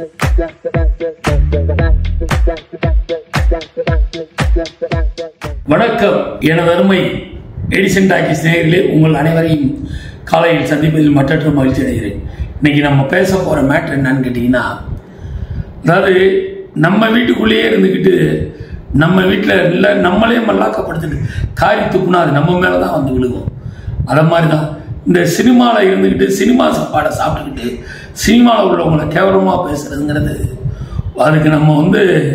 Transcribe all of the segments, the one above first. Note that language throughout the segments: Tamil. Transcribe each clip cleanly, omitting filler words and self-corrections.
வணக்கம் எனது அருமை எடிசன் டாக்கீஸ் நேயர்களே, உங்கள் அனைவரையும் காலையில் சந்திப்பதில் மற்றற்ற மகிழ்ச்சி அடைகிறேன். இன்னைக்கு நம்ம பேச போற மேட்டர் என்னன்னு கேட்டீங்கன்னா, அதாவது நம்ம வீட்டுக்குள்ளேயே இருந்துக்கிட்டு நம்ம வீட்டில் இல்லை நம்மளே மல்லாக்கப்படுத்திட்டு காரி துப்புனா அது நம்ம மேலே தான் வந்து விழுகும். அதை மாதிரி தான் இந்த சினிமாவில் இருந்துக்கிட்டு சினிமா சாப்பாடை சாப்பிட்டுக்கிட்டு சினிமாவில் உள்ளவங்களை கேவலமாக பேசுறதுங்கிறது, அதுக்கு நம்ம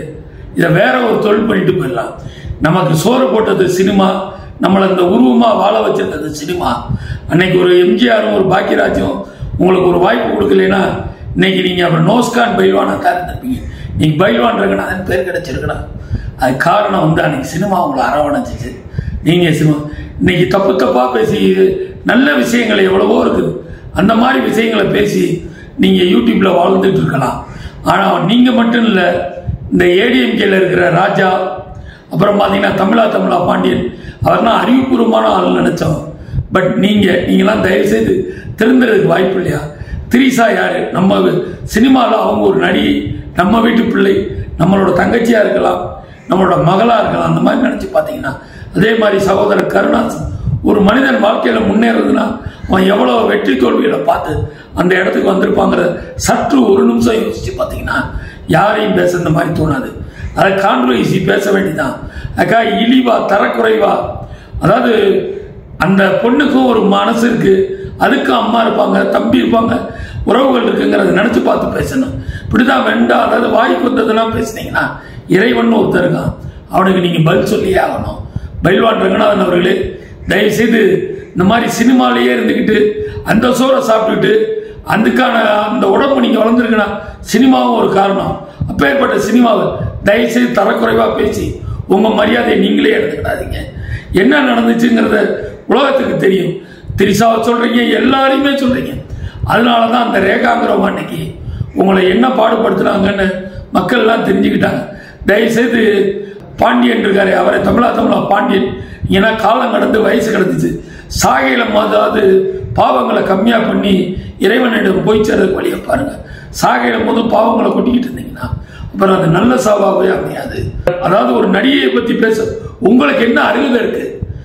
இதை வேற ஒரு தொழில் பண்ணிட்டு போயிடலாம். நமக்கு சோறு போட்டது சினிமா, நம்மளை இந்த உருவமாக வாழ வச்சிருந்தது சினிமா. அன்னைக்கு ஒரு எம்ஜிஆரும் ஒரு பாக்கியராஜும் உங்களுக்கு ஒரு வாய்ப்பு கொடுக்கலன்னா இன்னைக்கு நீங்கள் அப்புறம் நோஸ்கான் பைல்வானாக தான் இருந்திருப்பீங்க. நீங்கள் பைல்வான் இருக்கணும் அதன் பேர் கிடைச்சிருக்கணும். அது காரணம் அன்னைக்கு சினிமா உங்களை அரவணைச்சிச்சு. நீங்கள் சினிமா இன்னைக்கு தப்பு தப்பாக பேசி நல்ல விஷயங்கள் எவ்வளவோ இருக்குது, அந்த மாதிரி விஷயங்களை பேசி நீங்கள் யூடியூப்ல வாழ்ந்துட்டு இருக்கலாம். ஆனால் நீங்கள் மட்டும் இல்லை, இந்த ஏடிஎம்கேல இருக்கிற ராஜா, அப்புறம் பார்த்தீங்கன்னா தமிழா பாண்டியன், அவர்லாம் அறிவுபூர்வமான ஆள் நினைச்சோம். பட் நீங்களாம் தயவு செய்து திருந்துறதுக்கு வாய்ப்பு இல்லையா? திரிசா யாரு? நம்ம சினிமாவில் அவங்க ஒரு நடிகை, நம்ம வீட்டு பிள்ளை, நம்மளோட தங்கச்சியா இருக்கலாம், நம்மளோட மகளா இருக்கலாம். அந்த மாதிரி நினைச்சு பார்த்தீங்கன்னா, அதே மாதிரி சகோதரர் கருணாசன், ஒரு மனிதன் வாழ்க்கையில முன்னேறதுன்னா அவன் எவ்வளவு வெற்றி தோல்விகளை பார்த்து அந்த இடத்துக்கு வந்திருப்பாங்கிற சற்று ஒரு நிமிஷம் யோசிச்சு பார்த்தீங்கன்னா யாரையும் பேச இந்த மாதிரி தோணாது. அதை கான்ட்ரோவர்சி பேச வேண்டியதான். அக்கா இழிவா தரக்குறைவா, அதாவது அந்த பொண்ணுக்கும் ஒரு மனசு இருக்கு, அதுக்கும் அம்மா இருப்பாங்க, தம்பி இருப்பாங்க, உறவுகள் இருக்குங்கிறத நினைச்சு பார்த்து பேசணும். இப்படிதான் வேண்டாம். அதாவது வாய்க்கு வந்ததெல்லாம் பேசினீங்கன்னா இறைவன் ஒருத்தர் இருக்கான், அவனுக்கு நீங்க பதில் சொல்லியே ஆகணும். பைல்வான் ரங்கநாதன் அவர்களே, தயவு செய்து இந்த மாதிரி சினிமாலேயே இருந்துக்கிட்டு அந்த சோறை சாப்பிட்டுட்டு அதுக்கான அந்த உடம்பு நீங்க வளர்ந்துருக்குன்னா சினிமாவும் ஒரு காரணம். அப்பேற்பட்ட சினிமாவை தயவு செய்து தரக்குறைவா பேசி உங்க மரியாதையை நீங்களே எடுத்துக்கிடாதீங்க. என்ன நடந்துச்சுங்கிறத உலகத்துக்கு தெரியும். திரிசாவை சொல்றீங்க, எல்லாரையுமே சொல்றீங்க. அதனாலதான் அந்த ரேகாங்கிறவங்க அன்னைக்கு உங்களை என்ன பாடுபடுத்துறாங்கன்னு மக்கள் எல்லாம் தெரிஞ்சுக்கிட்டாங்க. தயவு செய்து பாண்டியன் இருக்காரு, அவரை தமிழா பாண்டியன், ஏன்னா காலம் கடந்து வயசு கடந்துச்சு, சாகையில போதாவது பாவங்களை கம்மியா பண்ணி இறைவனிடம் போய் சேர்றதுக்கு வழியை பாருங்க. சாகையில போது பாவங்களை கொட்டிக்கிட்டு இருந்தீங்கன்னா அப்புறம் அது நல்ல சாவாகவே அமையாது. அதாவது ஒரு நடிகையை பத்தி பேச உங்களுக்கு என்ன அருகதை இருக்கு?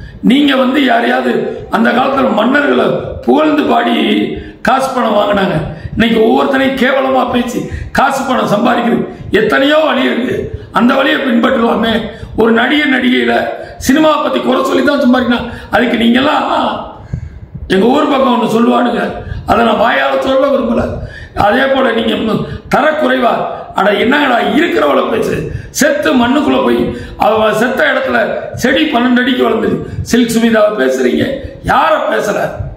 நீங்க யாரையாவது அந்த காலத்துல மன்னர்களை புகழ்ந்து பாடி காசு பணம் வாங்கினாங்க. இன்னைக்கு ஒவ்வொருத்தனையும் கேவலமா பேசி காசு பணம் சம்பாதிக்கிறது எத்தனையோ வழி இருக்கு, அந்த வழியை பின்பற்றலாமே. ஒரு நடிகையில சினிமாவை பத்தி குறை சொல்லி தான் சம்பாதிக்கணும். அதுக்கு நீங்க எல்லாம் எங்க ஊர் பக்கம் ஒன்று சொல்லுவானுங்க, அதை நான் வாயால சொல்ல விரும்பல. அதே போல நீங்க தரக்குறைவா அட என்னடா இருக்கிறவளை பேசு, செத்து மண்ணுக்குள்ள போய் அவ செத்த இடத்துல செடி 12 அடிக்கு வளர்ந்து சில்க் சுமிதாவை பேசுறீங்க. யார பேசுற?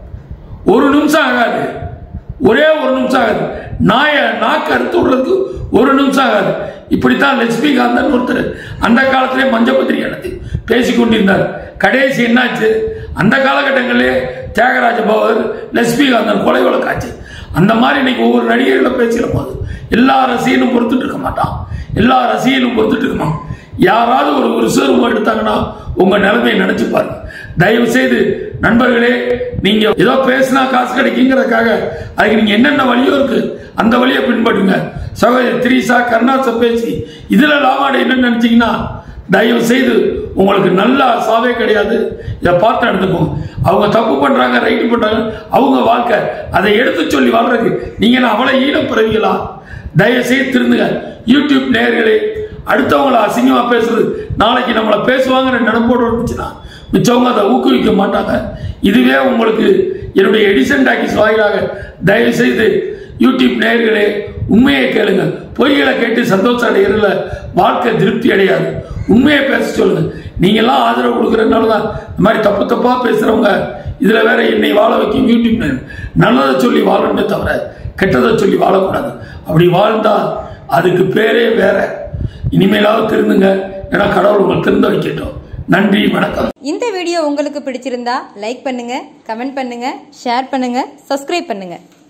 ஒரு நிமிஷம் ஆகாது, ஒரே ஒரு நிமிஷம் ஆகாது. நாக்கு அறுத்து விடுறதுக்கு ஒரு நிமிஷம் ஆகாது. இப்படித்தான் லட்சுமிகாந்தன் ஒருத்தர் அந்த காலத்திலே மஞ்ச பத்திரிகை நடத்தி பேசிக்கொண்டிருந்தார். கடைசி என்னாச்சு? அந்த காலகட்டங்களிலே தியாகராஜ பவர், லட்சுமிகாந்தன் கொலை வழக்காச்சு. அந்த மாதிரி இன்னைக்கு ஒவ்வொரு நடிகர்களை பேசுகிற போது எல்லா ரசிகனும் பொறுத்துட்டு இருக்க மாட்டான், எல்லா ரசிகனும் பொறுத்துட்டு இருக்க மாட்டான். யாராவது ஒரு விசுவரூபம் எடுத்தாங்கன்னா உங்க நிலைமையை நினைச்சு பாருங்க. தயவு செய்து நண்பர்களே, நீங்க ஏதோ பேசினா காசு கிடைக்குங்கிறதுக்காக அதுக்கு நீங்க என்னென்ன வழியோ இருக்கு அந்த வழியை பின்பற்றுங்க. சகோதரி திரிசா கருணாச பேசி இதுல லாமாட என்னன்னு நினைச்சீங்கன்னா தயவு செய்து உங்களுக்கு நல்ல சாவே கிடையாது. இதை பார்த்து நடந்துக்கும். அவங்க தப்பு பண்றாங்க, ரைட்டு பண்றாங்க, அவங்க வாழ்க்கை, அதை எடுத்து சொல்லி வாழ்றதுக்கு நீங்க அவளை ஈனம் பிறவிகளா? தயவு செய்து திருந்துங்க. யூடியூப் நேயர்களே, அடுத்தவங்களை அசிங்கமா பேசுறது நாளைக்கு நம்மளை பேசுவாங்கிற நினைப்போடு இருந்துச்சுன்னா மிச்சவங்க அதை ஊக்குவிக்க மாட்டாங்க. இதுவே உங்களுக்கு என்னுடைய எடிசன் டாக்கீஸ் வாயிலாக தயவு செய்து யூடியூப் நேயர்களே, உண்மையை கேளுங்க. பொய்களை கேட்டு சந்தோஷம் அடைகிறதுல வாழ்க்கை திருப்தி அடையாது. உண்மையை பேச சொல்லுங்க. நீங்க எல்லாம் ஆதரவு கொடுக்கறதுனால தான் இந்த மாதிரி தப்பு தப்பா பேசுறவங்க இதுல வேற என்னை வாழ வைக்கும். யூடியூப் நல்லதை சொல்லி வாழணுமே தவிர கெட்டதை சொல்லி வாழக்கூடாது. அப்படி வாழ்ந்தா அதுக்கு பேரே வேற. இனிமேலாவது திருந்துங்க, ஏன்னா கடவுள் உங்களுக்கு திருந்த வைக்கட்டும். நன்றி, வணக்கம். இந்த வீடியோ உங்களுக்கு பிடிச்சிருந்தா லைக் பண்ணுங்க, கமெண்ட் பண்ணுங்க, ஷேர் பண்ணுங்க, சப்ஸ்கிரைப் பண்ணுங்க.